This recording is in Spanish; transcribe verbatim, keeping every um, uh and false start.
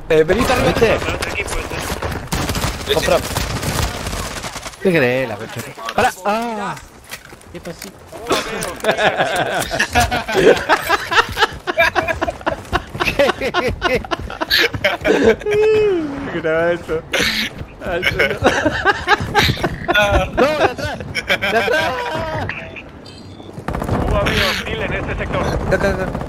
Eh, venid arriba. ¿Viste? Para otro equipo este. Compra. ¿Qué crees, la concha? ¡Para! ¡Ah! ¿Qué pasó? Graba eso. ¡No, de atrás! ¡De atrás! Hubo habido hostil en este sector. Da, da, da.